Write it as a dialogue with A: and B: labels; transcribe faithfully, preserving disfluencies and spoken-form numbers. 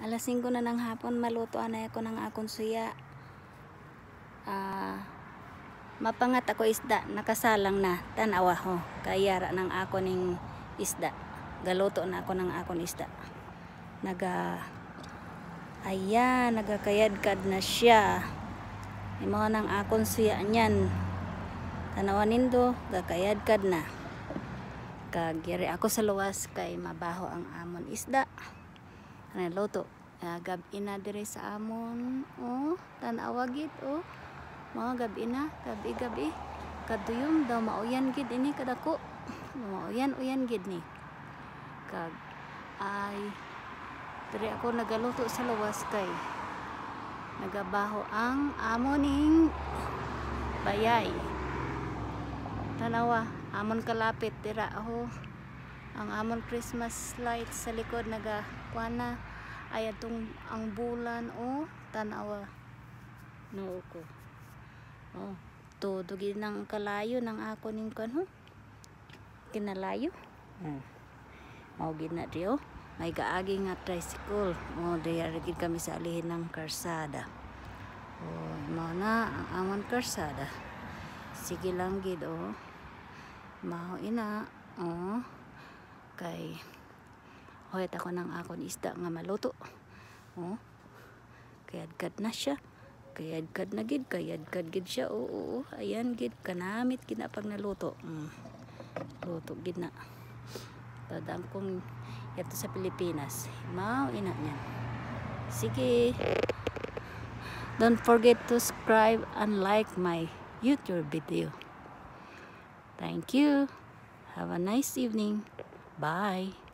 A: Alas singko na ng hapon, maluto na ako ng akong suya. Ah, mapangat ako isda, nakasalang na, tanawa ho, kayara ng ako ning isda. Galuto na ako ng akong isda. Naga, ayan, nagakayadkad na siya. Imo ng akong suya niyan. Tanawa nindo, gakayadkad na. Kagiri ako sa luwas kay mabaho ang amon isda. Ano luto? Uh, gabi na dire sa amon. Oh, tanawa gid oh. Mga gabi na, gabi-gabi. Kaduyom daw mauyan gid ini kadako. Mauyan-uyan gid ni. Kag ay dire ako nagaluto sa luwas kay nagabaho ang amoning bayay. Tanawa, amon kalapit dira oh. Ang amon Christmas light sa likod naga kuana ay atong ang bulan oh, tanawa. No ko. Oh, todo gid nang kalayo ng ako ning kanho. Kinalayo. Hmm. Mao gid na dio. May gaagi nga tricycle. Oh, diya gid kami sa alihin ng karsada. Oh, mao na ang amon karsada. Sige lang gid oh. Mao ina oh. Kay hoyt ako ng akon isda nga maluto. Oh. Kayadkad na siya. Kayadkad na gid, kayadkad gid siya. Oo, oo, ayan gid kanamit gid na pag naluto. Mm. Luto gid na. Tadang kong yato sa Pilipinas. Mao ina niyan. Sige. Don't forget to subscribe and like my YouTube video. Thank you. Have a nice evening. Bye.